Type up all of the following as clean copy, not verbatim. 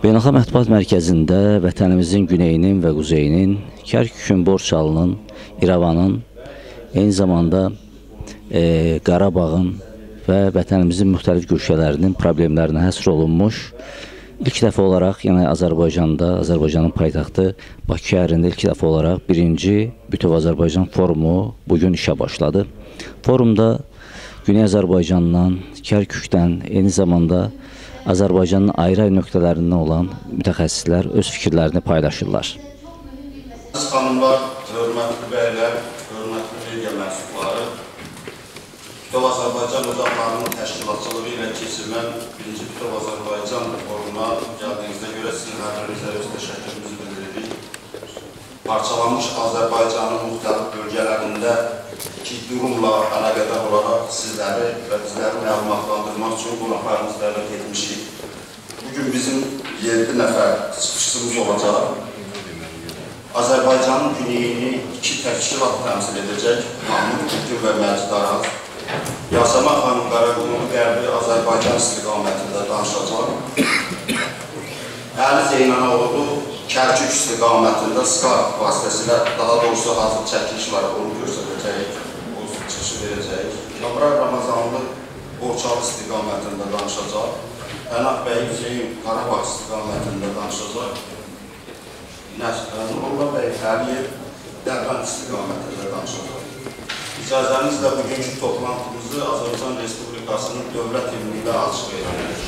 Beynəlxalq Mətbuat Mərkəzində vətənimizin güneyinin və quzeyinin, Kərkükün, Borçalının, İrəvanın, eyni zamanda Qarabağın və vətənimizin müxtəlif güşələrinin problemlərinə həsr olunmuş ilk dəfə olaraq, yəni Azərbaycanda, Azərbaycanın paytaxtı Bakı şəhərində ilk dəfə olaraq birinci Bütöv Azərbaycan forumu bugün işə başladı. Forumda Güney Azərbaycandan, Kərkükdən, eyni zamanda Azərbaycanın ayrı-ayrı nöqtələrindən olan mütəxəssislər öz fikirlərini paylaşırlar. Xanımlar, hörmətli bəylər, hörmətli media mənsubları, Bütöv Azərbaycan ocaqlarının təşkilatçılığı ilə keçirilən birinci Bütöv Azərbaycan forumuna gəldiyinizdə görə sizin hər birinizə öz təşəkkürümüzü bildiririk. Parçalanmış Azərbaycanın müxtəlif bölgələrində durumla əlaqədar olaraq sizləri və bizləri məlumatlandırmaq üçün qonaqlarımızı dəvət etmişik. Bugün bizim 7 nəfər çıxışımız olacaq. Azərbaycanın güneyini 2 təşkilat təmsil edəcək. Mahmud Kültür və Məcid Araz. Yasaman xanım Qaraqulunu Qərbi Azərbaycan istiqamətində danışacaq. Əli Zeynanoğlu Kərkük istiqamətində Skype vasitəsilə, daha doğrusu hazır çəkiliş var, onu göstərəcək. Verəcək. Yabrar Ramazanlı Borçalı istiqamətində danışacaq. Ənaq bəy Hüseyin Qarabağ istiqamətində danışacaq. Nurullah bəy Əliyev Dərbənd istiqamətində danışacaq. İcazənizlə bugünkü toplantımızı Azərbaycan Respublikasının dövlət himni ilə açıq edirik.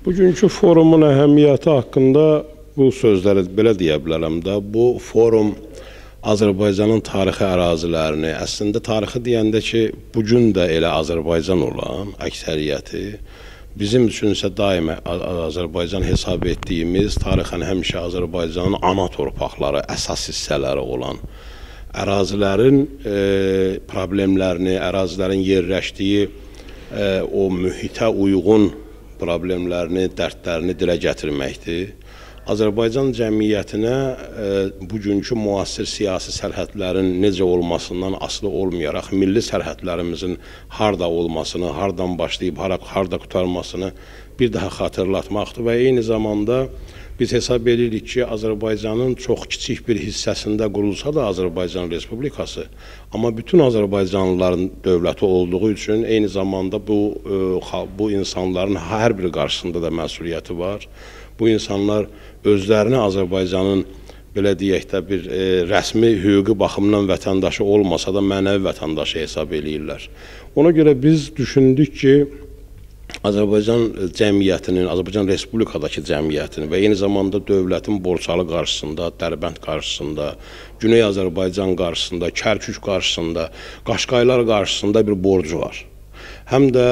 Bugünkü forumun əhəmiyyəti haqqında bu sözləri belə deyə bilərəm də. Bu forum Azərbaycanın tarixi ərazilərini, əslində tarixi deyəndə ki, bugün də elə Azərbaycan olan əksəriyyəti, bizim üçün isə daima Azərbaycan hesab etdiyimiz, tarixən həmişə Azərbaycanın ana torpaqları, əsas hissələri olan ərazilərin problemlərini, ərazilərin yerləşdiyi o mühitə uyğun problemlərini, dərdlərini dilə gətirməkdir. Azərbaycan cəmiyyətinə bugünkü müasir siyasi sərhədlərin necə olmasından asılı olmayaraq, milli sərhədlərimizin harda olmasını, hardan başlayıb, harda qurtarmasını bir daha xatırlatmaqdır və eyni zamanda biz hesab edirik ki, Azərbaycanın çox kiçik bir hissəsində qurulsa da Azərbaycan Respublikası, amma bütün Azərbaycanlıların dövləti olduğu üçün eyni zamanda bu insanların hər biri qarşısında da məsuliyyəti var. Bu insanlar özlərini Azərbaycanın, belə deyək də, bir rəsmi hüquqi baxımdan vətəndaşı olmasa da mənəvi vətəndaşı hesab eləyirlər. Ona görə biz düşündük ki, Azərbaycan cəmiyyətinin, Azərbaycan Respublikadakı cəmiyyətinin və eyni zamanda dövlətin Borçalı qarşısında, Dərbənd qarşısında, Güney Azərbaycan qarşısında, Kərkük qarşısında, Qaşqaylar qarşısında bir borcu var. Həm də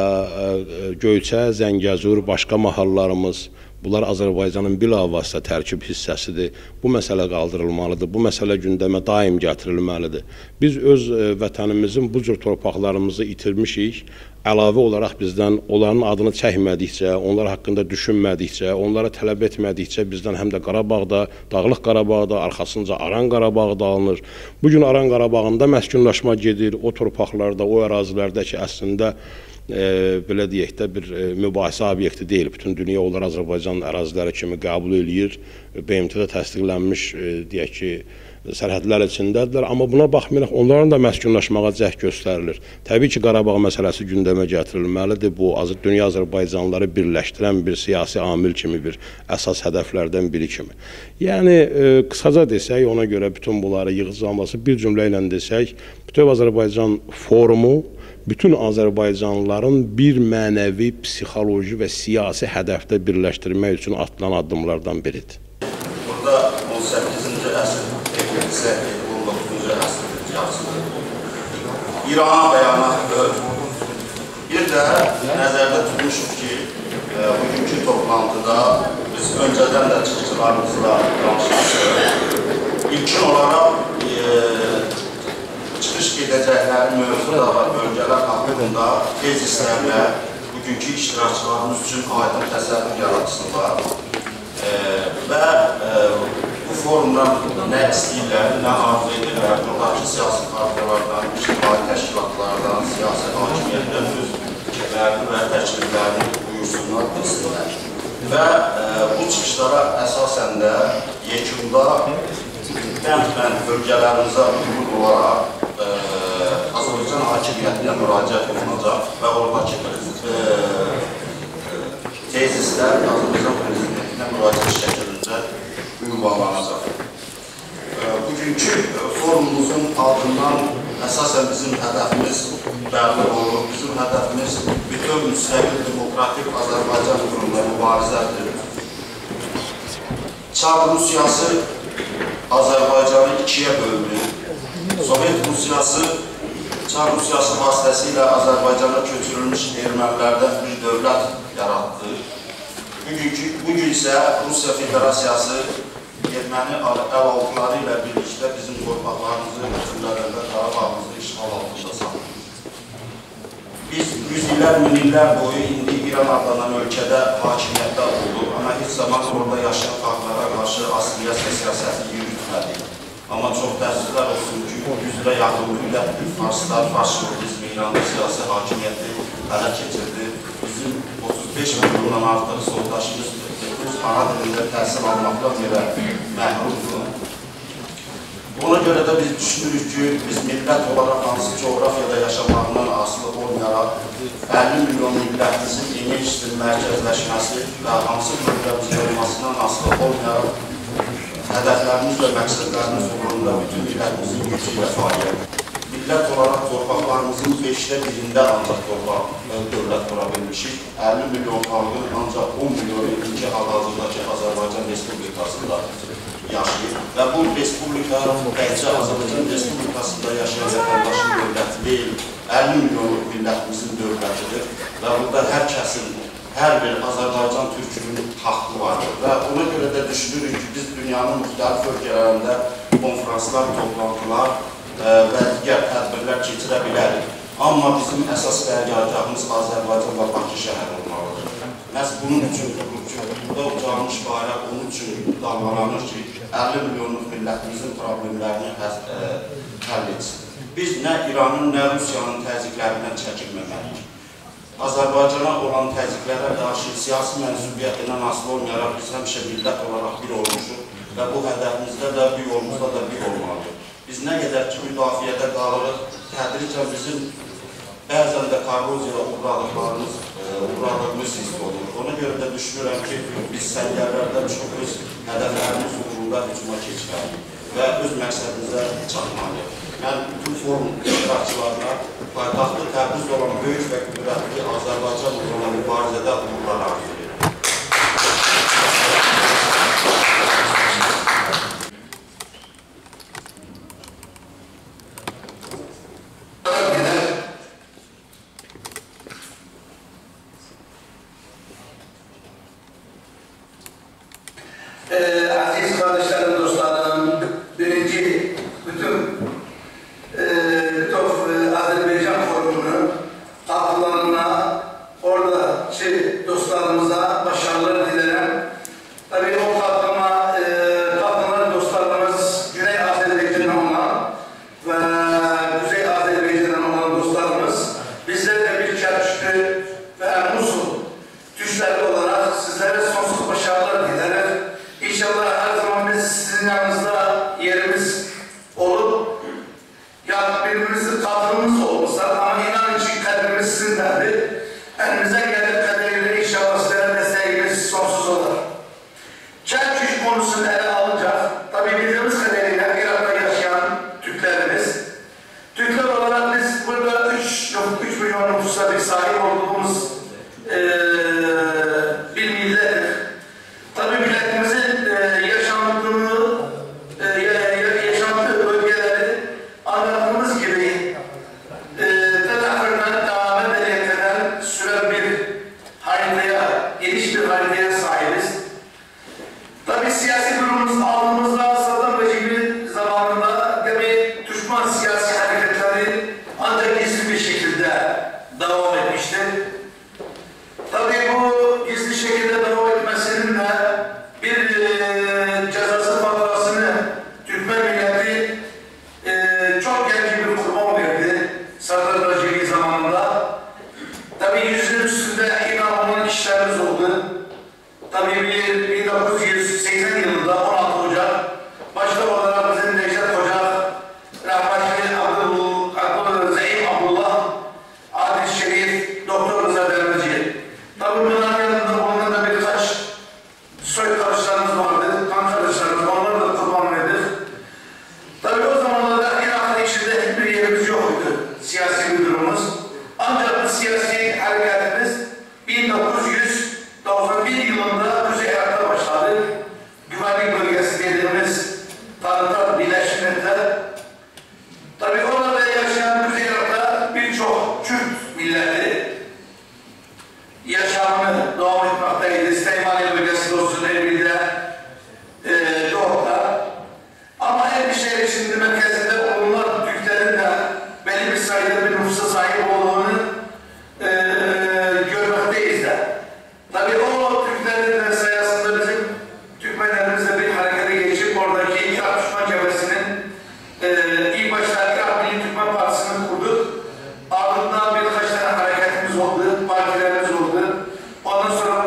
Göyçə, Zəngəzur, başqa mahallarımız, bunlar Azərbaycanın bilavasitə tərkib hissəsidir. Bu məsələ qaldırılmalıdır, bu məsələ gündəmə daim gətirilməlidir. Biz öz vətənimizin bu cür torpaqlarımızı itirmişik. Əlavə olaraq bizdən onların adını çəkmədikcə, onlar haqqında düşünmədikcə, onlara tələb etmədikcə bizdən həm də Qarabağda, Dağlıq Qarabağda, arxasınca Aran Qarabağda alınır. Bugün Aran Qarabağında məskunlaşma gedir, o torpaqlarda, o ərazilərdə ki, əslində belə deyək də bir mübahisə obyekti deyil. Bütün dünya onları Azərbaycan əraziləri kimi qəbul eləyir. BMT-də təsdiqlənmiş, deyək ki, sərhədlər içindədirlər. Amma buna baxmayaraq onların da məskunlaşmağa cəhd göstərilir. Təbii ki, Qarabağ məsələsi gündəmə gətirilməlidir. Bu, dünya Azərbaycanlıları birləşdirən bir siyasi amil kimi, bir əsas hədəflərdən biri kimi. Yəni, qısaca desək, ona görə bütün bunları yığılması bir cümlə ilə desək, Bütöv Azərbaycan forumu bütün Azərbaycanlıların bir mənəvi, psixoloji və siyasi hədəfdə birləşdirmək üçün atılan addımlardan biridir. Burada 18-ci əsr, 19-cu əsr yazılır. İrana bəyanatdır. Bir də nəzərdə tutmuşuq ki, bugünkü toplantıda biz öncədən də çıxışlarımızla danışmışıq. İlkin olaraq çıxış gedəcəkləri mövzular və bölgələr haqqında tezislərlə bugünkü iştirakçılarımız üçün aydın təsəvvür yaratsınlar və bu forumdan nə istəyirlər, nə arzu edirlər, buradakı siyasi partiyalardan, ictimai təşkilatlardan, siyasi hakimiyyətdən öz fikirlərini və təkliflərini buyursunlar, bilsinlər. Və bu çıxışlara əsasən də yekunda bənd-bənd bölgələrimizə uyğun olaraq Azərbaycan hakimiyyətinə müraciət olunacaq və oradakı tezislər Azərbaycan prezidentinə müraciət şəklində ünvanlanacaq. Bugünkü forumumuzun ardından əsasən bizim hədəfimiz bəlli olur. Bizim hədəfimiz bütöv müstəqil demokratik Azərbaycan qurumunda mübarizədir. Çar Rusiyası Azərbaycanı ikiyə böldü. Sovet Rusiyası, Çar Rusiyası vasitəsilə Azərbaycana köçürülmüş ermənilərdən bir dövlət yaratdı. Bugün isə Rusiya Federasiyası erməni əlaltıları ilə birlikdə bizim torpaqlarımızı, cümlələrdə Qarabağımızı işğal altında salır. Biz yüz illər, min illər boyu indi İran adlanan ölkədə hakimiyyətdə olduq, amma heç zaman orada yaşayan xalqlara qarşı asimilasiya siyasəti yürütmədik. Amma çox təəssüflər olsun ki, 100 ilə yaxın müddətdir, farslar, fars şovizmi, İranlı siyasi hakimiyyəti ələ keçirdi. Bizim 35 milyondan artıq soydaşımız ana dilində təhsil almaqdan belə məhrumdur. Ona görə də biz düşünürük ki, biz millət olaraq hansı coğrafiyada yaşamağından asılı olmayaraq 50 milyon millətimizin enerjisinin mərkəzləşməsi və hansı bölgəmizin olmasından asılı olmayaraq hədəflərimiz və məqsədlərimiz uğrunda bütün millətimizin gücü ilə fəaliyyət. millət olaraq torpaqlarımızın 5də 1-də ancaq dövlət qura bilmişik. 50 milyon xalqın ancaq 10 milyonu indiki hal-hazırdakı Azərbaycan Respublikasında yaşayır. Və bu Respublika təkcə Azərbaycan Respublikasında yaşayan vətəndaşın dövləti deyil, 50 milyonluq millətimizin dövlətidir. Və burada hər kəsin, hər bir Azərbaycan türkünün haqqı vardır. Və ona görə də düşünürük ki, biz dünyanın müxtəlif ölkələrində konferanslar, toplantılar və digər tədbirlər keçirə bilərik. Amma bizim əsas bərgahımız Azərbaycan və Bakı şəhəri olmalıdır. Məhz bunun üçün burada ucalmış bayraq onun üçün dalğalanır ki, 50 milyonluq millətimizin problemlərini həll etsin. Biz nə İranın, nə Rusiyanın təzyiqlərindən çəkilməməliyik. Azərbaycana olan təzyiqlərə qarşı siyasi mənsubiyyətindən asılı olmayaraq biz həmişə millət olaraq bir olmuşuq və bu hədəfimizdə də, bir yolumuzda da bir olmalıdır. Biz nə qədər ki müdafiədə qalırıq, tədricən bizim bəzən də korroziyaya uğradığımız hiss olur. Ona görə də düşünürəm ki, biz səngərlərdən çox öz hədəflərimiz uğrunda hücuma keçməliyik və öz məqsədimizə çatmalıyıq. Mən bütün forum iştirakçılarına paytaxtı Təbriz olan böyük və qüdrətli Azərbaycan uğruna mübarizədə uğurlar arzu edirəm. Aziz kardeşlerim, dostlarım, birinci bütün Azerbaycan Forumu'nun katkılarına, oradaki dostlarımıza başarılar dilerim. Tabii o katkılar dostlarımız Güney Azerbaycan'dan olan ve Kuzey Azerbaycan'dan olan dostlarımız, bizler de bir Kerkük'ü ve Musul Türkleri olarak sizlere sonsuz başarılar dilerim. İnşallah her zaman biz sizin yanınızda yerimiz olup, ya birbirimizin katkımız olmasa ama inanın ki kalbimiz sizinlerdir. Elimizden geldiği kadarıyla inşallah sizlere desteğimiz sonsuz olur. Kerkük konusunu ele alınca, tabii bildiğimiz kadarıyla Irak'ta yaşayan Türkler olarak biz burada 3 milyon nüfusa bir sahip olduğumuz bir millettir. Tabii milletimizin yaşantığı bölgeleri anlattığımız gibi telafirden devam eden süren bir haritaya, geniş bir haritaya sahibiz. Tabii siyasi durumumuz aldığımızda Saddam rejimi zamanında tabii düşman siyasi hareketleri ancak gizli bir şekilde devam etmiştir. Tabii bu gizli şekilde devam etmesinin de bir cezası faturasını Türkmen milleti çok genç bir kurban verdi Saddam rejimi zamanında. Tabii yüzün üstünde inanmayan kişilerimiz oldu. Tabii 1980 yılında 16 Ocak başta olarak bizim Necdet Hoca, rahmetli Zeyim Abdullah, Adil Şerif, Doktor Rıza Demirci. Tabii bunların yanında bulunan da birkaç soydaşlarımız vardı, kan kardeşlerimiz, onları da kurban verdik. Tabii o zamanlarda Irak'ın içinde hiçbir yerimiz yoktu, siyasi bir durumumuz. Ancak bu siyasi hareketimiz 1991 yılında Kuzey Irak'ta başladı. Güvenlik bölgesi dediğimiz tanıtan Birleşmiş Milletler. Tabii orada yaşayan Kuzey Irak'ta birçok Kürt milleti yaşamını devam etmekteydi. Steymaniye bölgesi olsun, Erbil'de, Doğu'da. Ama Erdişehir şimdi merkezinde bulunan Türklerin de belli bir sayıda bir nüfusa sahip olduğunu görmekteyiz de. Tabii o Türklerin de sayesinde bizim Türkmenlerimizle bir harekete geçip oradaki Irak düşman cephesinin ilk başta Irak Milli Türkmen Partisi'ni kurduk. Ardından birkaç tane hareketimiz oldu, partilerimiz oldu. Ondan sonra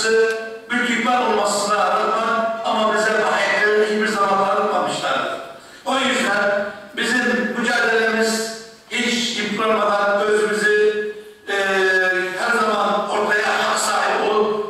açıkçası bir Türkmen olmasına rağmen ama bize bu hayatları hiçbir zaman tanıtmamışlardır. O yüzden bizim mücadelemiz hiç yıpranmadan özümüzü her zaman ortaya hak sahibi olup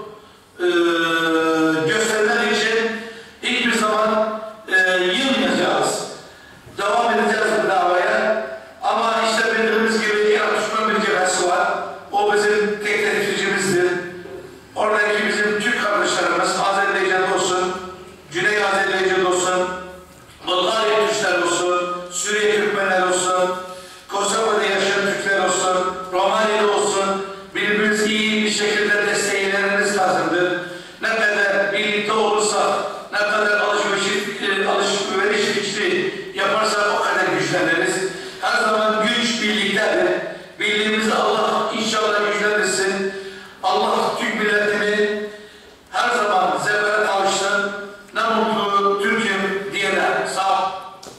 göstermek için hiçbir zaman yılmayacağız. Devam edeceğiz bu davaya. Ama işte bildiğimiz gibi Yaratuşma bir cephesi var. O bizim tek temsilcimizdir. Oradaki bizim Türk kardeşlerimiz Azerbaycan'da olsun, Güney Azerbaycan'da olsun, Bulgarya Türkler olsun, Suriye Türkmenler olsun, Kosova'da yaşayan Türkler olsun, Romanya'da olsun, birbirimizi iyi bir şekilde destekleriniz lazımdır. Ne kadar birlikte olursak, ne kadar alışveriş fikri yaparsak o kadar güçleniriz. Her zaman güç birliktedir. Birliğimizi Allah inşallah güçlendirsin. Allah Türk milletini her zaman zevre kavuşsun. Ne mutlu Türk'üm diyene. Sağ ol.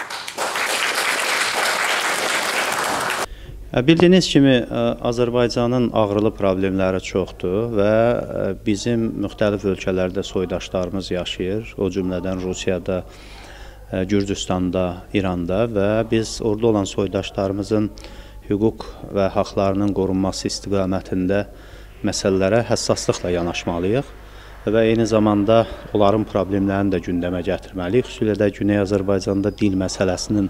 Bildiyiniz kimi, Azərbaycanın ağrılı problemləri çoxdur və bizim müxtəlif ölkələrdə soydaşlarımız yaşayır. O cümlədən Rusiyada, Gürcüstanda, İranda və biz orada olan soydaşlarımızın hüquq və haqlarının qorunması istiqamətində məsələlərə həssaslıqla yanaşmalıyıq və eyni zamanda onların problemlərini də gündəmə gətirməliyik. Xüsusilə də Güney Azərbaycanda dil məsələsinin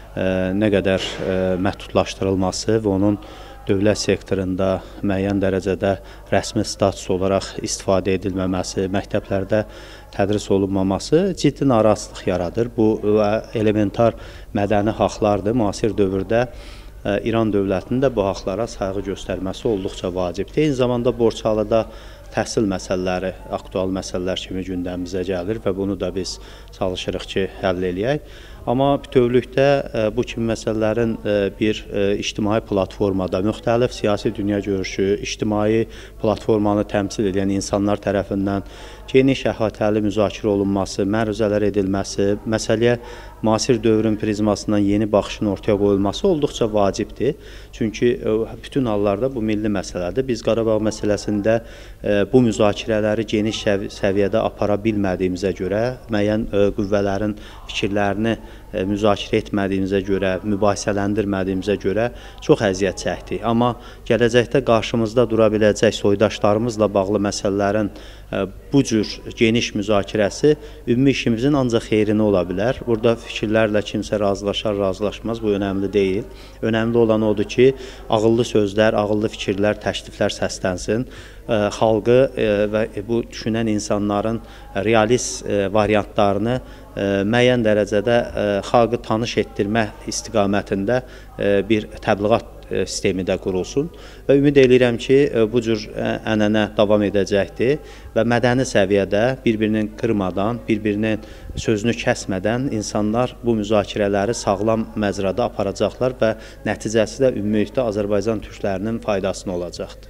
nə qədər məhdudlaşdırılması və onun dövlət sektorunda müəyyən dərəcədə rəsmi status olaraq istifadə edilməməsi, məktəblərdə tədris olunmaması ciddi narazılıq yaradır. Bu elementar mədəni haqlardır. Müasir dövrdə İran dövlətinin də bu haqlara sayğı göstərməsi olduqca vacibdir. Eyni zamanda Borçalıda təhsil məsələləri, aktual məsələlər kimi gündəmimizə gəlir və bunu da biz çalışırıq ki, həll eləyək. Amma bütövlükdə bu kimi məsələlərin bir ictimai platformada, müxtəlif siyasi dünya görüşü, ictimai platformanı təmsil edən insanlar tərəfindən geniş əhatəli müzakirə olunması, məruzələr edilməsi, məsələyə müasir dövrün prizmasından yeni baxışın ortaya qoyulması olduqca vacibdir. Çünki bütün hallarda bu milli məsələdir. Biz Qarabağ məsələsində bu müzakirələri geniş səviyyədə apara bilmədiyimizə görə, müəyyən qüvvələrin fikirlərini müzakirə etmədiyimizə görə, mübahisələndirmədiyimizə görə çox əziyyət çəkdik. Amma gələcəkdə qarşımızda dura biləcək soydaşlarımızla bağlı məsələlərin bu cür geniş müzakirəsi ümumi işimizin ancaq xeyrinə ola bilər. Burada fikirlərlə kimsə razılaşar, razılaşmaz, bu önəmli deyil. Önəmli olan odur ki, ağıllı sözlər, ağıllı fikirlər, təkliflər səslənsin. Xalqı və bu düşünən insanların realist variantlarını müəyyən dərəcədə xalqı tanış etdirmə istiqamətində bir təbliğat sistemi də qurulsun və ümid edirəm ki, bu cür ənənə davam edəcəkdir və mədəni səviyyədə bir-birinin qırmadan, bir-birinin sözünü kəsmədən insanlar bu müzakirələri sağlam məcrada aparacaqlar və nəticəsi də ümumilikdə Azərbaycan türklərinin faydasına olacaqdır.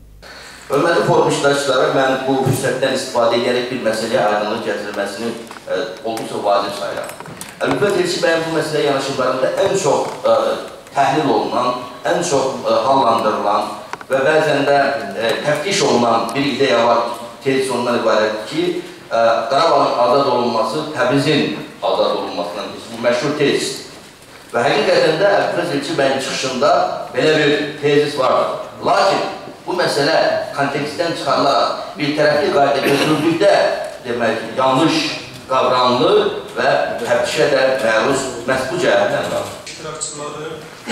Hörmətli forum iştirakçıları, mən bu fürsətdən istifadə edərək bir məsələyə aydınlıq gətirilməsini olduqca vacib sayıram. Əlbəttə ki, bəyin bu məsələyə yanaşımlarında ən çox təhlil olunan, ən çox hallandırılan və bəzən də təftiş olunan bir ideya var, tezis ondan ibarət ki, Qarabağın azad olunması Təbrizin azad olunmasından bu məşhur tezisdir. Və həqiqətən də Əlbəttə bəyin çıxışında belə bir tezis vardır. Lakin bu məsələ kontekstdən çıxarılaraq bir tərəfli qayda götürüldükdə demək, yanlış qavramlı və təftişə də məruz məhz bu cəhətdən qalır. İştirakçıları,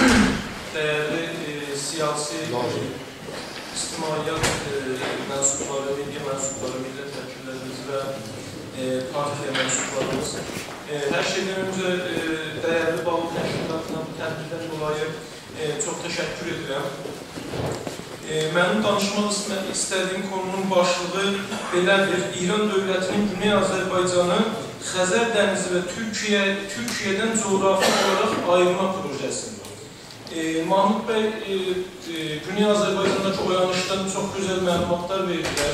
dəyərli siyasi, ictimaiyyət mənsubları, media mənsubları, millət vəkillərimiz və partiya mənsublarımız hər şeydən öncə dəyərli bağlı təşkilatla tədbirdən dolayı çox təşəkkür edirəm. Mənim danışmaq istədiyim konunun başlığı belədir. İran dövlətinin Güney Azərbaycanı, Xəzər dənizi və Türkiyədən coğrafi olaraq ayırma projesi. Mahmud bəy Güney Azərbaycandakı oyanışdan çox gözəl məlumatlar verdilər.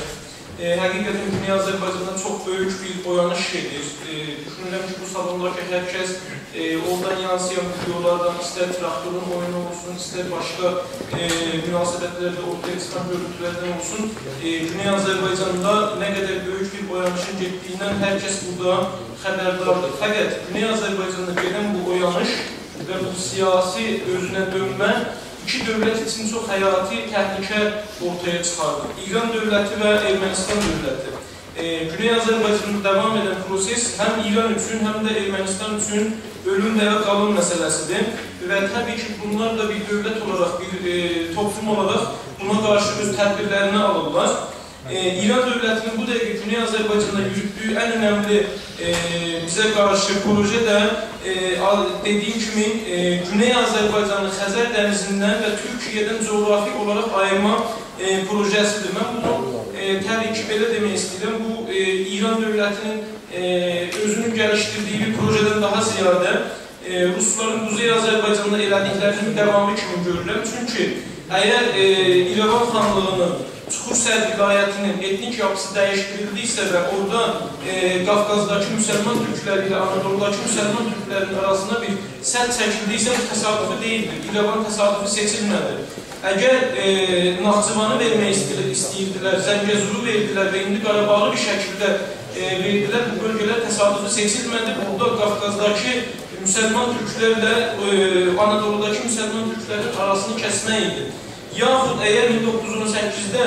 həqiqətən Güney Azərbaycanda çox böyük bir oyanış gedir. Düşünürəm ki, bu salondakı hər kəs oradan yansıyan videolardan, istər traktorun oyunu olsun, istər başqa münasibətlərdə ortaya çıxan görüntülərdən olsun, Güney Azərbaycanda nə qədər böyük bir oyanışın getdiyindən hər kəs burada xəbərdardır. Fəqət Güney Azərbaycanda gedən bu oyanış və bu siyasi özünə dönmə iki dövlət üçün çox həyati təhlükə ortaya çıxardı. İran dövləti və Ermənistan dövləti. Güney Azərbaycanda davam edən proses həm İran üçün, həm də Ermənistan üçün ölüm və ya qalım məsələsidir. Və təbii ki, bunlar da bir dövlət olaraq, bir toplum olaraq buna qarşı öz tədbirlərini alırlar. İran dövlətinin bu dəqiqə Güney Azərbaycanda yürütdüyü ən önəmli bizə qarşı proje də dediyim kimi Güney Azərbaycanı Xəzər dənizindən və Türkiyədən coğrafi olaraq ayırma projesidir. Mən bunu təbii ki, belə demək istəyirəm. Bu İran dövlətinin özünün gəlişdirdiyi bir projedən daha ziyadə Rusların Kuzey Azərbaycanda elədiklərinin davamı kimi görürəm. Çünki əgər İrəvan xanlığının Çukursər vilayətinin etnik yapısı dəyişdirildiysə və orada Qafqazdakı müsəlman türkləri ilə Anadoludakı müsəlman türklərinin arasında bir sədd çəkildiysə bu təsadüfi deyildir. İrəvan təsadüfi seçilmədi. Əgər Naxçıvanı vermək istəyirdilər, Zəngəzuru verdilər və indi Qarabağı bir şəkildə verdilər, bu bölgələr təsadüfi seçilmədi. Burada Qafqazdakı müsəlman türklərlə Anadoludakı müsəlman türklərin arasını kəsmək idi. Yaxud əgər 1918-də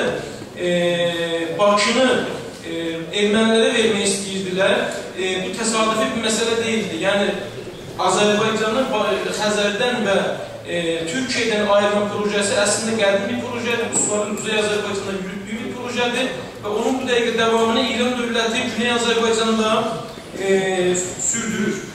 Bakını ermənilərə vermək istəyirdilər, bu təsadüfi bir məsələ deyildi. Yəni, Azərbaycanı Xəzərdən və Türkiyədən ayırma projesi əslində qədim bir projədir. Rusların Kuzey Azərbaycanda yürütdüyü bir projədir və onun bu dəqiqə davamını İran dövləti Güney Azərbaycanda sürdürür.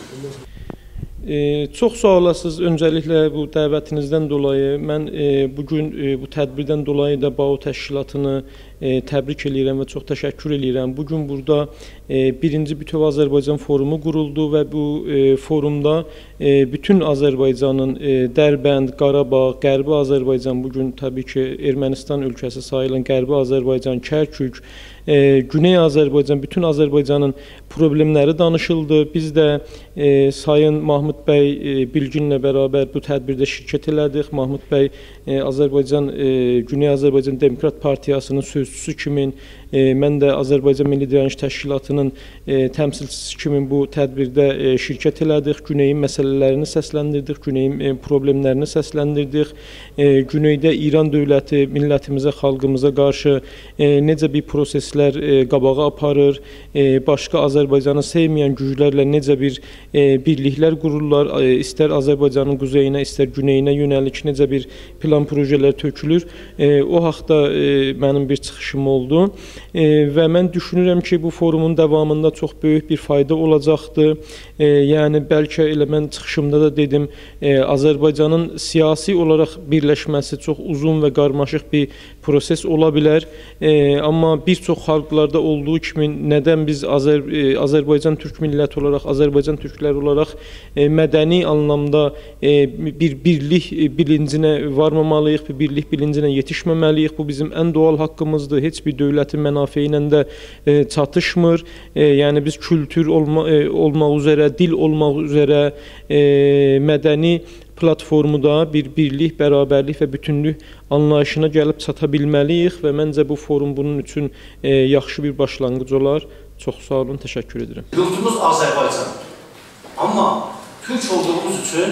Çox sağ olasınız öncəliklə bu dəvətinizdən dolayı. Mən bugün bu tədbirdən dolayı da BAO təşkilatını təbrik edirəm və çox təşəkkür edirəm. Bugün burada birinci Bütöv Azərbaycan forumu quruldu və bu forumda bütün Azərbaycanın Dərbənd, Qarabağ, Qərbi Azərbaycan, bugün təbii ki Ermənistan ölkəsi sayılan Qərbi Azərbaycan, Kərkük, Güney Azərbaycan, bütün Azərbaycanın problemləri danışıldı. Biz də Sayın Mahmud bəy Bilginlə bərabər bu tədbirdə şirkət elədik. Mahmud bəy Güney Azərbaycan Demokrat Partiyasının sözçüsü kimi, mən də Azərbaycan Milli Dirəniş Təşkilatının təmsilçisi kimi bu tədbirdə şirkət elədik. Güneyin məsələlərini səsləndirdik, Güneyin problemlərini səsləndirdik. Güneydə İran dövləti millətimizə, xalqımıza qarşı necə bir proseslər qabağa aparır, başqa Azərbaycanı sevməyən güclərlə necə bir birliklər qururlar, istər Azərbaycanın quzeyinə, istər güneyinə yönəlik necə bir plan projelər tökülür. O haqda mənim bir çıxışım oldu və mən düşünürəm ki, bu forumun davamında çox böyük bir fayda olacaqdır. Yəni, bəlkə elə mən çıxışımda da dedim, Azərbaycanın siyasi olaraq birləşməsi çox uzun və qarmaşıq bir proses ola bilər. Amma bir çox xalqlarda olduğu kimi nədən biz Azərbaycan türk milləti olaraq, Azərbaycan türkləri olaraq mədəni anlamda bir birlik bilincinə varmamalıyıq, bir birlik bilincinə yetişməməliyik. Bu bizim ən doğal haqqımızdır. Heç bir dövlətin mənafeyi ilə də çatışmır. Yəni biz kültür olmaq üzrə, dil olmaq üzrə mədəni platformuda bir birlik, bərabərlik və bütünlük anlayışına gəlib çata bilməliyik və məncə bu forum bunun üçün yaxşı bir başlanğıc olar. Çox sağ olun, təşəkkür edirəm. Yurdumuz Azərbaycan. Amma türk olduğumuz üçün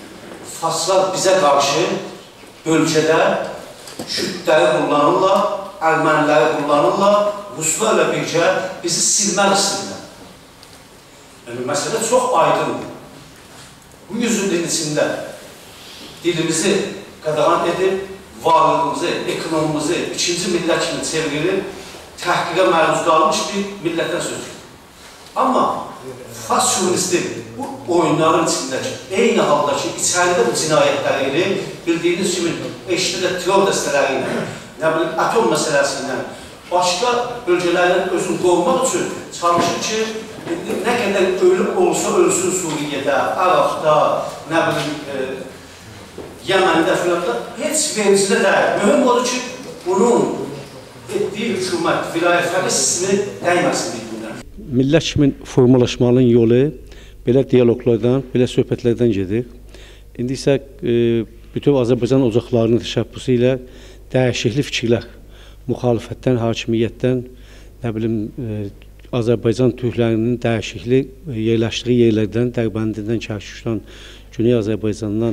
faslar bizə qarşı bölgədə Kürtləri kullanırlar, Erməniləri kullanırlar, Ruslarla birgə bizi silmək istəyirlər. Yəni, məsələ çox aydındır. Bu 100 ilin içində dilimizi qadağan edib, varlığımızı, ekonomimizi ikinci millət kimi çevirir, təhqiqə məruz qalmış bir millətdən söz gedir. Amma fas şüvenisti bu oyunların içindəki, eyni haldakı içəridə bu cinayətləri bildiyiniz kimi eşitdə terror dəstələri ilə, nə bilim, atom məsələsi ilə, başqa bölgələrin özünü qorumaq üçün çalışır ki, nə qədər ölüm olsa ölsün Suriyyədə, Əraqda, nə bilim, Yəməndə filan da heç vericidə deyil. Mühüm odur ki, bunun etdiyi hökumət, vilayətləri sisini dəyməsin bir-birindən. Millət kimi formalaşmanın yolu belə diyaloqlardan, belə söhbətlərdən gedir. İndi isə bütün Azərbaycan ocaqlarının təşəbbüsü ilə dəyişikli fikirlər, müxalifətdən, hakimiyyətdən, nə bilim, Azərbaycan türklərinin dəyişikli yerləşdiyi yerlərdən, Dərbənddən, Kərküşdən, Güney Azərbaycandan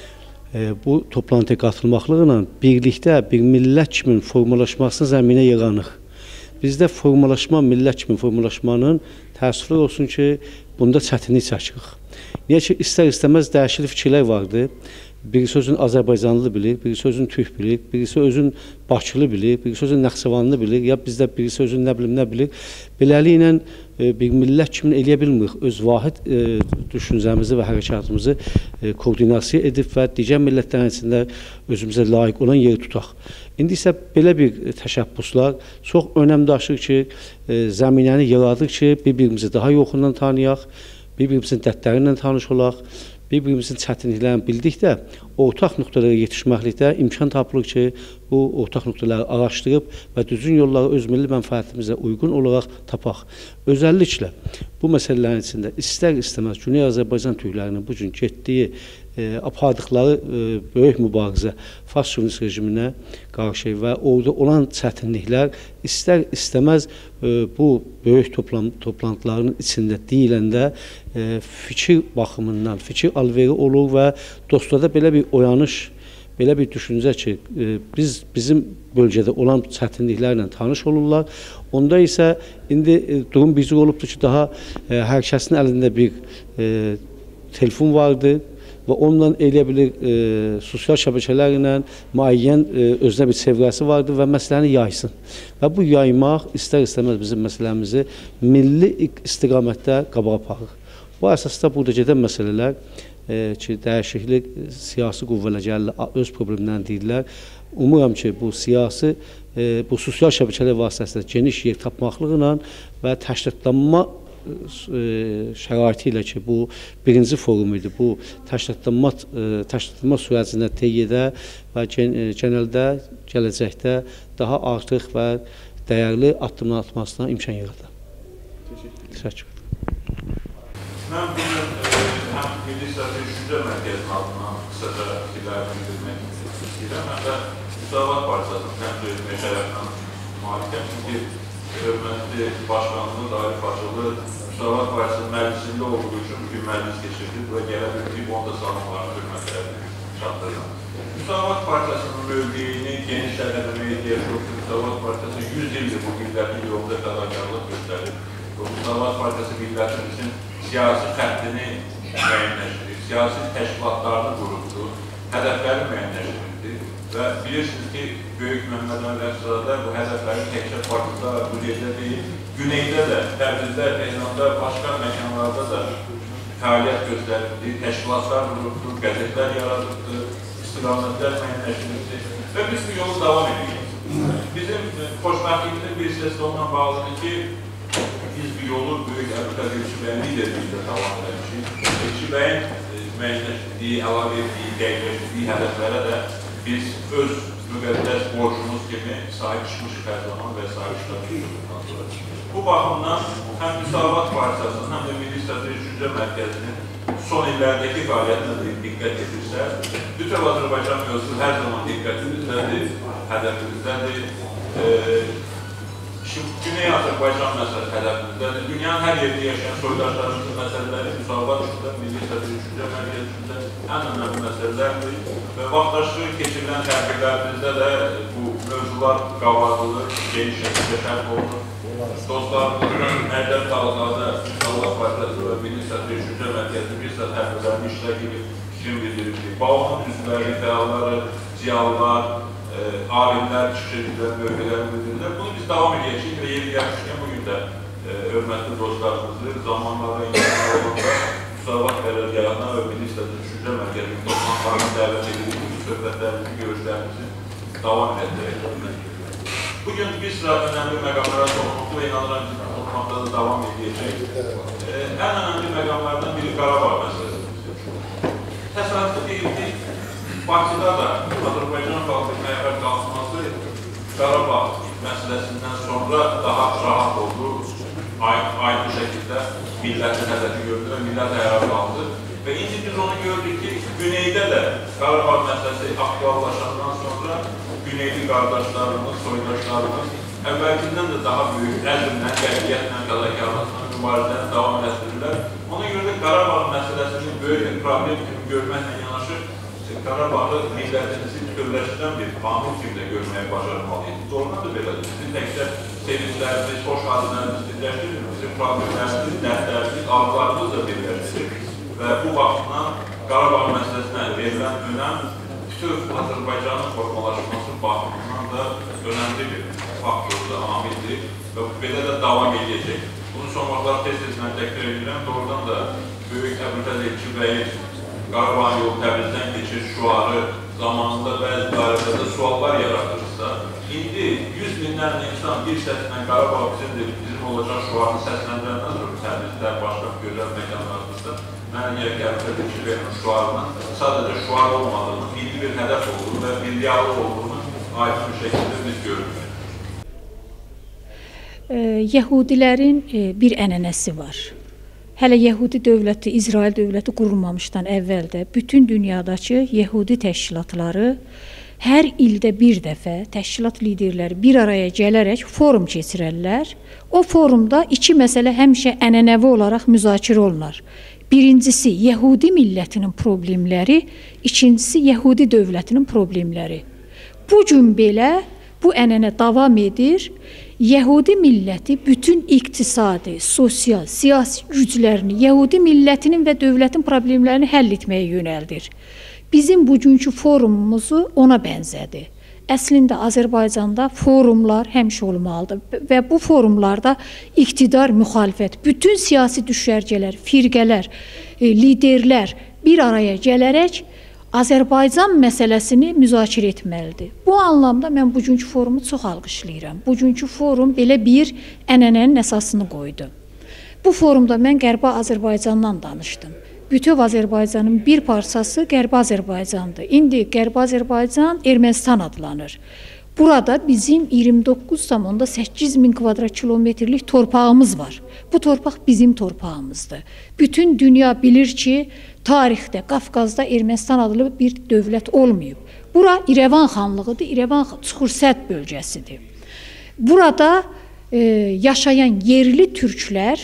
bu toplantıya qatılmaqlıqla birlikdə bir millət kimi formalaşmasına zəminə yığanıq. Bizdə formalaşma, millət kimi formalaşmanın təəssüflər olsun ki, bunda çətinlik çəkirik. Niyə ki, istər-istəməz dəyişikli fikirlər vardır. Birisi özün Azərbaycanlı bilir, birisi özün türk bilir, birisi özün Bakılı bilir, birisi özün Naxçıvanlı bilir, ya bizdə birisi özün nə bilim nə bilir. Beləliklə bir millət kimi eləyə bilmirik. Öz vahid düşüncəmizi və hərəkatımızı koordinasiya edib və digər millətlərin içində özümüzə layiq olan yeri tutaq. İndi isə belə bir təşəbbüslər çox önəm daşır ki, zəminəni yaradır ki, bir-birimizi daha yoxundan tanıyaq, bir-birimizin dərdləri ilə tanış olaq, bir-birimizin çətinliklərini bildikdə, ortaq nöqtələrə yetişməklikdə imkan tapılır ki, bu ortaq nöqtələri araşdırıb və düzgün yolları öz milli mənfəətimizə uyğun olaraq tapaq. Özəlliklə bu məsələlərin içində istər-istəməz Güney Azərbaycan türklərinin bu gün getdiyi, apardıqları böyük mübarizə fas şovinist rejiminə qarşı və orada olan çətinliklər istər-istəməz bu böyük toplantıların içində deyiləndə fikir baxımından, fikir alveri olur və dostlarda belə bir oyanış, belə bir düşüncə ki, bizim bölgədə olan çətinliklərlə tanış olurlar. Onda isə indi durum bizcə olubdur ki, daha hər kəsin əlində bir telefon vardır və onunla eləyə bilir sosial şəbəkələr ilə müəyyən özünə bir çevrəsi vardır və məsələni yaysın. Və bu yaymaq istər-istəməz bizim məsələmizi milli istiqamətdə qabağa aparır. Bu əsasda burada gedən məsələlər ki, dəyişiklik siyasi qüvvələr gəlirlər, öz problemlərini deyirlər. Umuram ki, bu siyasi, bu sosial şəbəkələr vasitəsilə geniş yer tapmaqlıqla və təşkilatlanma şəraiti ilə ki, bu birinci forum idi. Bu təşkilatlanma sürətində teyyidə və genəldə, gələcəkdə daha artıq və dəyərli addımlar atmasına imkan yaradır. Təşəkkür ederim. Mən bugün həm Milli Strateji Düşüncə Mərkəzinin adından qısaca fikirlər bildirmək istəyirəm. Həm də Müsavat Partiyasının təmsil etmə şərəfindən malikəm. Çünki hörmətli başkanlığının dair başlığı Müsavat Partiyasının məclisində olduğu üçün bugün məclis keçirdik və gələ bildik, onda salonlarını hörmətlərini çatdırdım. Müsavat Partiyasının mövqeyini geniş əlləməyə ehtiyac yoxdur. Müsavat Partiyası 100 ildir bu millətin yolunda fədakarlıq göstərir. Müsavat Partiyası millətimizin siyasi xəttini müəyyənləşdirir, siyasi təşkilatlarını qurubdur, hədəfləri müəyyənləşdirir və bilirsiniz ki, Böyük Məhəmməd Əli Rəşzadə bu hədəfləri təkcə Bakıda, Quriyədə deyil, Güneydə də, Təbrizdə, Tehranda, başqa məkanlarda da fəaliyyət göstərildi, təşkilatlar qurubdur, qəzetlər yaradıbdır, istiqamətlər müəyyənləşdirildi və biz bu yolu davam edirik. Bizim xoşbəxtliğimizin bir hissəsi onunla bağlıdır ki, biz bu yolu Böyük Əbülfəz Elçi bəyin liderliğində davam edirik. Elçi bəyin müəyyənləşdirdiyi, əlavə etdiyi, dəqiqləşdirdiyi hədəflərə də biz öz müqəddəs borcumuz kimi sahib çıxmışıq hər zaman və sahib çıxmışıq. Bu baxımdan həm Müsavat Partiyasının, həm də Milli Strateji Düşüncə Mərkəzinin son illərdəki fəaliyyətinə diqqət edirsə, bütün Azərbaycan mövzusu hər zaman diqqətimizdədir, hədəfimizdədir. Güney Azərbaycan məsələsi hədəfimizdədir. Dünyanın hər yerində yaşayan soydaşlarımızın məsələləri Müsavat üçün də, Milli Strateji Düşüncə Mərkəzi üçün də ən önəmli məsələlərdir və vaxtaşırı keçirilən tədbirlərimizdə də bu mövzular qabarılır, geniş şəkildə şərh olunur. Dostlarımızın Ərdəb Dağlıqlarda Müsavat Partiyası və Milli Strateji Düşüncə Mərkəzi bir sıra tədbirlərini iştirak edib fikrim bildirir. Bağımın üzvləri, fəalları, ziyalılar, alimlər, çıxış edilər, mövqelərini bildirirlər. Bunu biz davam edəcəyik və yeri gəlmişkən bugün də hörmətli dostlarımızı zamanlara imkanlar olanda Müsavat Bələdiyyanına və Milli Strateji Düşüncə Mərkəzinin toplantılarına dəvət edirik. Bu söhbətlərimizi, görüşlərimizi davam edəcəyik. Bugün bir sıra önəmli məqamlara toxunuldu və inanıram ki, toxunmaqda da davam edəcək. Ən önəmli məqamlardan biri Qarabağ məsələsidir. Təsadüf deyil ki, Bakıda da Azərbaycan xalqının ayağa qalxması Qarabağ məsələsidir. məsələsindən sonra daha rahat oldu. Aynı şəkildə millətin hədəfi gördü və millət ayağa qaldı. Və indi biz onu gördük ki, Güneydə də Qarabağ məsələsi aktuallaşandan sonra Güneyli qardaşlarımız, soydaşlarımız əvvəlkindən də daha böyük əzmlə, qətiyyətlə, fədakarlıqla mübarizəni davam etdirirlər. Ona görə də Qarabağ məsələsini böyük bir problem kimi görməklə yanaşı, Qarabağı millətimizi bütövləşdirən bir qanun kimi də görməyə bacarmalıyıq. Doğrudan da belədir. Bizim təkcə sevinclərimiz, xoş hadisələrimiz birləşdirir, bizim problemlərimiz, dərdlərimiz, arzularımız da birləşdirir. Və bu baxımdan Qarabağ məsələsinə verilən önəm bütün Azərbaycanın formalaşması baxımından da önəmli bir faktordur, amildir və belə də davam edəcək. Bunun son vaxtlar tez-tez mən təkrar edirəm, doğrudan da böyük Əbülfəz Elçi bəyin Qarabağ yolu Təbrizdən keçir şüarı zamanında bəzi dairələrdə suallar yaradırsa, indi 100 minlərlə insan bir səslə Qarabağ bizim olacaq şüarını səsləndirəndən sonra Təbrizdə başqa gözəl məkanlardırsa, mən əgər Əbülfəz Elçi bəyin şüarının sadəcə şüar olmadığını, milli bir hədəf olduğunu və milliyalı olduğunu aydın bir şəkildə biz görürük. Yəhudilərin bir ənənəsi var. Hələ Yəhudi dövləti, İsrail dövləti qurulmamışdan əvvəl də bütün dünyadakı Yəhudi təşkilatları hər ildə bir dəfə təşkilat liderləri bir araya gələrək forum keçirərlər. O forumda iki məsələ həmişə ənənəvi olaraq müzakirə olunar. Birincisi Yəhudi millətinin problemləri, ikincisi Yəhudi dövlətinin problemləri. Bu gün belə bu ənənə davam edir. Yəhudi milləti bütün iqtisadi, sosial, siyasi güclərini Yəhudi millətinin və dövlətin problemlərini həll etməyə yönəldir. Bizim bugünkü forumumuzu ona bənzədir. Əslində Azərbaycanda forumlar həmişə olmalıdır və bu forumlarda iqtidar, müxalifət, bütün siyasi düşərgələr, firqələr, liderlər bir araya gələrək Azərbaycan məsələsini müzakirə etməlidir. Bu anlamda mən bugünkü forumu çox alqışlayıram. Bugünkü forum belə bir ənənənin əsasını qoydu. Bu forumda mən Qərbi Azərbaycandan danışdım. Bütöv Azərbaycanın bir parçası Qərbi Azərbaycandır. İndi Qərbi Azərbaycan Ermənistan adlanır. Burada bizim 29,8 min kvadrat kilometrlik torpağımız var. Bu torpaq bizim torpağımızdır. Bütün dünya bilir ki, tarixdə Qafqazda Ermənistan adlı bir dövlət olmayıb. Bura İrəvan xanlığıdır, İrəvan Çuxursəd bölgəsidir. Burada yaşayan yerli türklər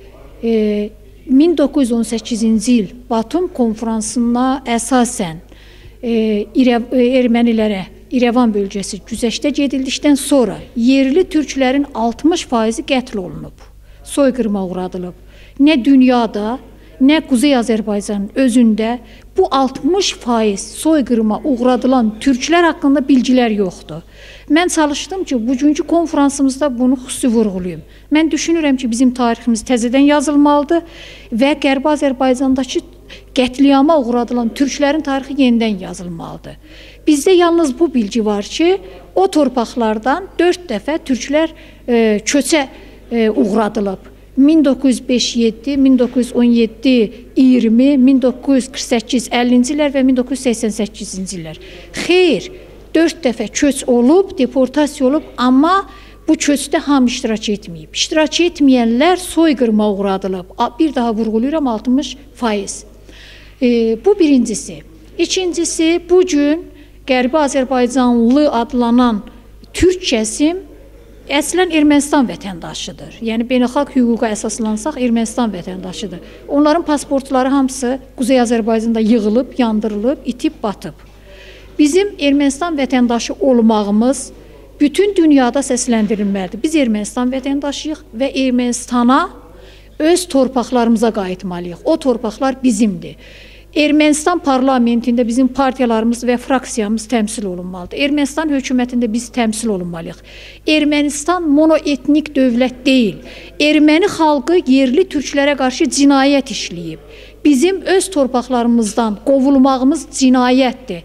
1918-ci il Batum konferansına əsasən ermənilərə İrəvan bölgəsi güzəştə gedildikdən sonra yerli türklərin 60% qətl olunub, soyqırıma uğradılıb. Nə dünyada, nə Quzey Azərbaycanın özündə bu 60% soyqırıma uğradılan türklər haqqında bilgilər yoxdur. Mən çalışdım ki, bugünkü konferansımızda bunu xüsusi vurğulayım. Mən düşünürəm ki, bizim tariximiz təzədən yazılmalıdır və Qərbi Azərbaycandakı qətliama uğradılan türklərin tarixi yenidən yazılmalıdır. Bizdə yalnız bu bilgi var ki, o torpaqlardan 4 dəfə türklər köçə uğradılıb. 1957, 1917, 20, 1948, 50-ci illər və 1988-ci illər. Xeyr, 4 dəfə köç olub, deportasiya olub, amma bu köçdə hamı iştirak etməyib. İştirak etməyənlər soyqırıma uğradılıb. Bir daha vurğulayıram, 60%. Bu birincisi. İkincisi, bugün Qərbi Azərbaycanlı adlanan türk kəsim əslən Ermənistan vətəndaşıdır. Yəni, beynəlxalq hüquqa əsaslansaq Ermənistan vətəndaşıdır. Onların pasportları hamısı Quzey Azərbaycanda yığılıb, yandırılıb, itib, batıb. Bizim Ermənistan vətəndaşı olmağımız bütün dünyada səsləndirilməlidir. Biz Ermənistan vətəndaşıyıq və Ermənistana öz torpaqlarımıza qayıtmalıyıq. O torpaqlar bizimdir. Ermənistan parlamentində bizim partiyalarımız və fraksiyamız təmsil olunmalıdır. Ermənistan hökumətində biz təmsil olunmalıyıq. Ermənistan monoetnik dövlət deyil. Erməni xalqı yerli türklərə qarşı cinayət işləyib. Bizim öz torpaqlarımızdan qovulmağımız cinayətdir.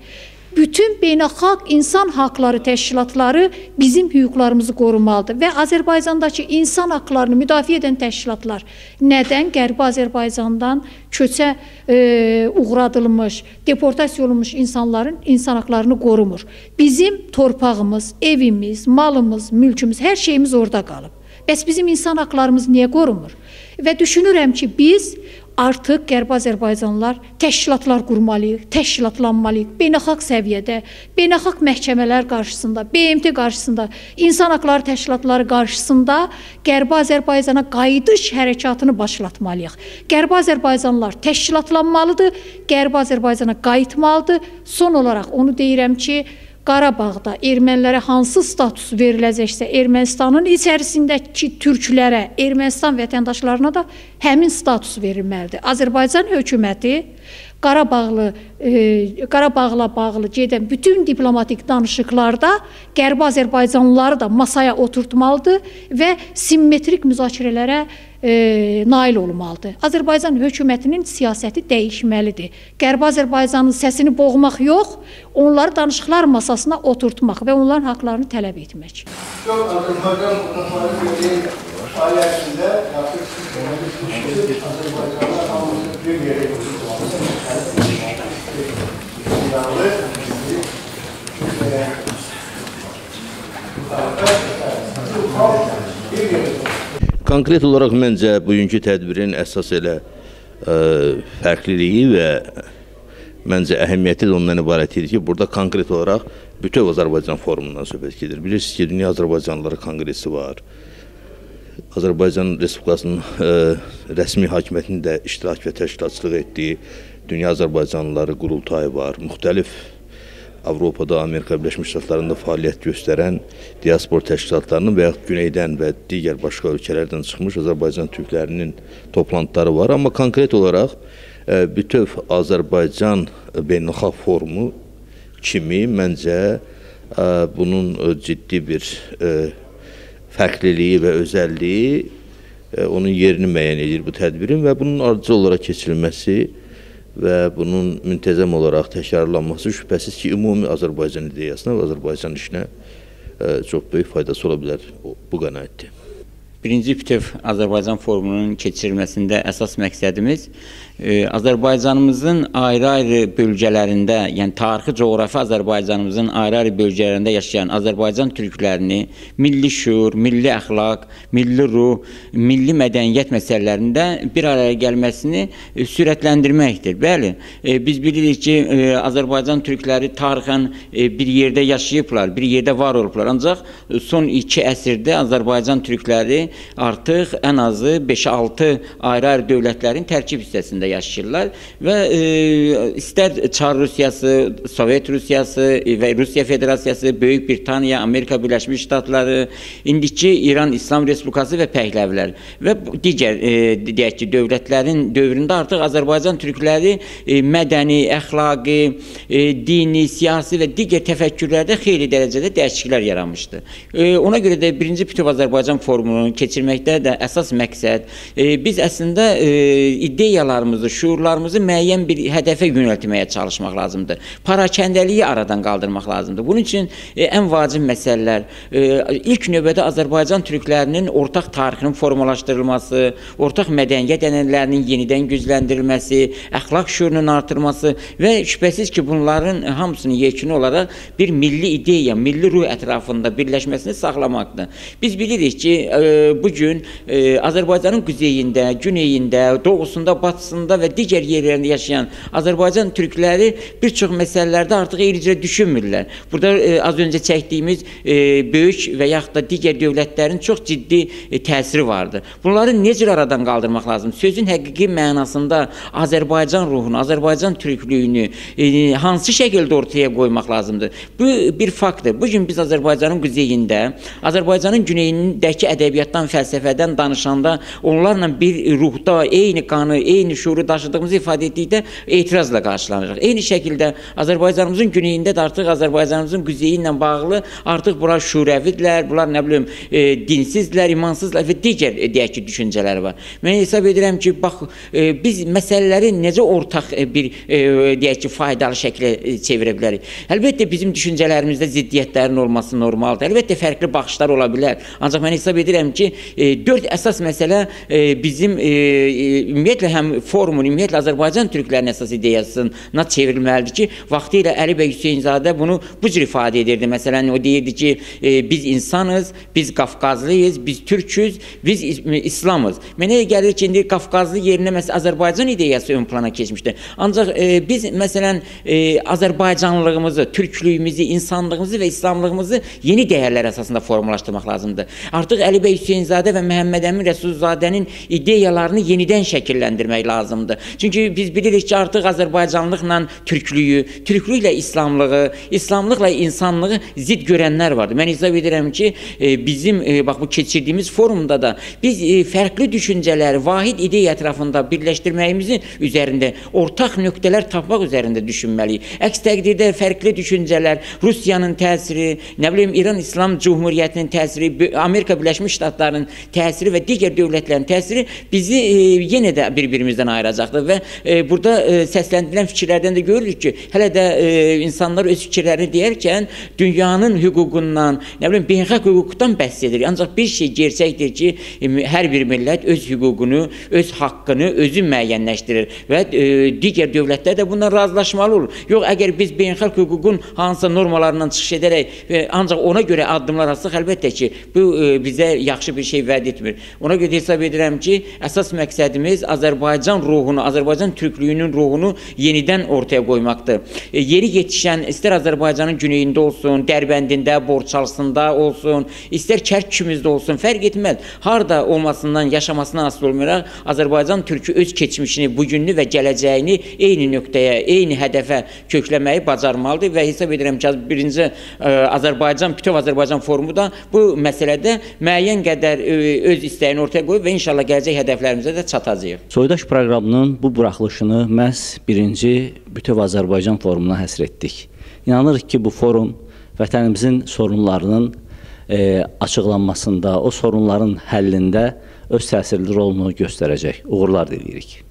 Bütün beynəlxalq insan haqları təşkilatları bizim hüquqlarımızı qorumalıdır və Azərbaycandakı insan haqlarını müdafiə edən təşkilatlar nədən Qərbi Azərbaycandan köçə uğradılmış, deportasiya olunmuş insanların insan haqlarını qorumur? Bizim torpağımız, evimiz, malımız, mülkümüz, hər şeyimiz orada qalıb. Bəs bizim insan haqlarımız niyə qorumur? Və düşünürəm ki, biz artıq Qərbi Azərbaycanlılar təşkilatlar qurmalıyıq, təşkilatlanmalıyıq. Beynəlxalq səviyyədə, beynəlxalq məhkəmələr qarşısında, BMT qarşısında, insan haqları təşkilatları qarşısında Qərbi Azərbaycana qayıdış hərəkatını başlatmalıyıq. Qərbi Azərbaycanlılar təşkilatlanmalıdır, Qərbi Azərbaycana qayıtmalıdır. Son olaraq onu deyirəm ki, Qarabağda ermənilərə hansı status veriləcəksə, Ermənistanın içərisindəki türklərə, Ermənistan vətəndaşlarına da həmin status verilməlidir. Azərbaycan hökuməti Qarabağla bağlı gedən bütün diplomatik danışıqlarda Qərbi Azərbaycanlıları da masaya oturtmalıdır və simmetrik müzakirələrə nail olmalıdır. Azərbaycan hökumətinin siyasəti dəyişməlidir. Qərbi Azərbaycanın səsini boğmaq yox, onları danışıqlar masasına oturtmaq və onların haqlarını tələb etmək. Çok Azərbaycan fotoğrafları ailəsində artıq Azərbaycanlar hamısı bir yerə Konkret olaraq məncə bugünkü tədbirin əsas elə fərqliliyi və məncə əhəmiyyəti də ondan ibarət idi ki, burada konkret olaraq bütöv Azərbaycan forumundan söhbət gedir. Bilirsiniz ki, Dünya Azərbaycanlıları Konqresi var. Azərbaycan Respublikasının rəsmi hakimiyyətinin də iştirak və təşkilatçılıq etdiyi Dünya Azərbaycanlıları qurultayı var. Müxtəlif Avropada, Amerika Birləşmiş Ştatlarında fəaliyyət göstərən diaspor təşkilatlarının və yaxud Güneydən və digər başqa ölkələrdən çıxmış Azərbaycan türklərinin toplantıları var. Amma konkret olaraq bütöv Azərbaycan beynəlxalq forumu kimi məncə bunun ciddi bir fərqliliyi və özəlliyi onun yerini müəyyən edir bu tədbirin və bunun ardıcıl olaraq keçirilməsi və bunun müntəzəm olaraq təkrarlanması şübhəsiz ki, ümumi Azərbaycan ideyasına və Azərbaycan işinə çox böyük faydası ola bilər. Bu qənaətdir. Birinci bütöv Azərbaycan forumunun keçirilməsində əsas məqsədimiz Azərbaycanımızın ayrı-ayrı bölgələrində, yəni tarixi coğrafi Azərbaycanımızın ayrı-ayrı bölgələrində yaşayan Azərbaycan türklərini milli şuur, milli əxlaq, milli ruh, milli mədəniyyət məsələlərində bir araya gəlməsini sürətləndirməkdir. Bəli, biz bilirik ki, Azərbaycan türkləri tarixən bir yerdə yaşayıblar, bir yerdə var olublar. Ancaq son 2 əsrdə Azərbaycan türkləri artıq ən azı 5-6 ayrı-ayrı dövlətlərin tərkib hissəsində yaşayırlar və istər Çar Rusiyası, Sovet Rusiyası və Rusiya Federasiyası, Böyük Britaniya, Amerika Birləşmiş Ştatları, indiki İran İslam Respublikası və Pəhləvilər və digər deyək ki, dövlətlərin dövründə artıq Azərbaycan türkləri mədəni, əxlaqi, dini, siyasi və digər təfəkkürlərdə xeyli dərəcədə dəyişikliklər yaranmışdı. Ona görə də birinci bütöv Azərbaycan forumunu keçirməkdə də əsas məqsəd biz əslində ideyalarımızı, şuurlarımızı müəyyən bir hədəfə yönəltməyə çalışmaq lazımdır. Parakəndəliyi aradan qaldırmaq lazımdır. Bunun üçün ən vacib məsələlər ilk növbədə Azərbaycan türklərinin ortaq tarixinin formalaşdırılması, ortaq mədəniyyət ənənələrinin yenidən gücləndirilməsi, əxlaq şuurunun artırılması və şübhəsiz ki, bunların hamısının yekuni olaraq bir milli ideya, milli ruh ətrafında birləşməsini saxlamaqdır. Biz bilirik ki, bugün Azərbaycanın quzeyində, güneyində, doğusunda, batısında və digər yerlərində yaşayan Azərbaycan türkləri bir çox məsələlərdə artıq eynicə düşünmürlər. Burada az öncə çəkdiyimiz böyük və yaxud da digər dövlətlərin çox ciddi təsiri vardır. Bunları necə aradan qaldırmaq lazım? Sözün həqiqi mənasında Azərbaycan ruhunu, Azərbaycan türklüyünü hansı şəkildə ortaya qoymaq lazımdır? Bu bir faktdır. Bugün biz Azərbaycanın quzeyində, Azərbaycanın güneyindəki ədəbiyyatdan həyatdan, fəlsəfədən danışanda, onlarla bir ruhda, eyni qanı, eyni şuuru daşıdığımızı ifadə etdikdə etirazla qarşılanacaq. Eyni şəkildə Azərbaycanımızın güneyində də artıq Azərbaycanımızın quzeyi ilə bağlı artıq bunlar şurəvidirlər, bunlar nə bilim dinsizdirlər, imansızlar və digər deyək ki, düşüncələr var. Mən hesab edirəm ki, bax, biz məsələləri necə ortaq bir deyək ki, faydalı şəklə çevirə bilərik. Əlbəttə, bizim düşüncələrimizdə ziddiyyətlərin olması normaldır. Əlbəttə, fərqli baxışlar ola bilər. Ancaq mən hesab edirəm ki, 4 əsas məsələ bizim ümumiyyətlə həm forumun, ümumiyyətlə Azərbaycan türklərinin əsas ideyasına çevrilməlidir ki, vaxtilə Əli bəy Hüseynzadə bunu bu cür ifadə edirdi. Məsələn, o deyirdi ki, biz insanız, biz Qafqazlıyıq, biz türküz, biz İslamız. Mənə gəlir ki, indi Qafqazlı yerinə məsələn Azərbaycan ideyası ön plana keçmişdir. Ancaq biz məsələn Azərbaycanlığımızı, türklüyümüzü, insanlığımızı və İslamlığımızı yeni dəyərlər əsasında formalaşdırmaq lazımdır. Artıq Əli bəy Hüseynzadə və Məhəmməd Əmin Rəsulzadənin ideyalarını yenidən şəkilləndirmək lazımdır. Çünki biz bilirik ki, artıq Azərbaycanlıqla türklüyü, türklüklə İslamlığı, İslamlıqla insanlığı zid görənlər vardır. Mən hesab edirəm ki, bizim bax bu keçirdiyimiz forumda da biz fərqli düşüncələri vahid ideya ətrafında birləşdirməyimizin üzərində ortaq nöqtələr tapmaq üzərində düşünməliyik. Əks təqdirdə fərqli düşüncələr, Rusiyanın təsiri, nə bilim İran İslam Cumhuriyyətinin təsiri, Amerika Birləşmiş Ştatlarının təsiri və digər dövlətlərin təsiri bizi yenə də bir-birimizdən ayıracaqdır və burada səsləndirilən fikirlərdən də görürük ki, hələ də insanlar öz fikirlərini deyərkən dünyanın hüququndan, nə bilim beynəlxalq hüquqdan bəhs edir. Ancaq bir şey gerçəkdir ki, hər bir millət öz hüququnu, öz haqqını özü müəyyənləşdirir və digər dövlətlər də bundan razılaşmalı olur. Yox, əgər biz beynəlxalq hüququn hansısa normalarından çıxış edərək ancaq ona görə addımlar atsaq, əlbəttə ki, bu bizə yaxşı bir şey vəd etmir. Ona görə hesab edirəm ki, əsas məqsədimiz Azərbaycan ruhunu, Azərbaycan türklüyünün ruhunu yenidən ortaya qoymaqdır. Yeri yetişən, istər Azərbaycanın güneyində olsun, Dərbəndində, Borçalısında olsun, istər Kərkümüzdə olsun, fərq etməz. Harada olmasından, yaşamasından asılı olmayaraq, Azərbaycan türkü öz keçmişini, bugününü və gələcəyini eyni nöqtəyə, eyni hədəfə kökləməyi bacarmalıdır və hesab edirəm ki, birinci Azərbaycan, bütöv Azərbaycan forumu da bu məsələdə müəyyən qədər öz istəyini ortaya qoyub və inşallah gələcək hədəflərimizə də çatacağıq. Soydaş proqramının bu buraxılışını məhz birinci bütöv Azərbaycan forumuna həsr etdik. İnanırıq ki, bu forum vətənimizin sorunlarının açıqlanmasında, o sorunların həllində öz təsirli rolunu göstərəcək. Uğurlar diləyirik.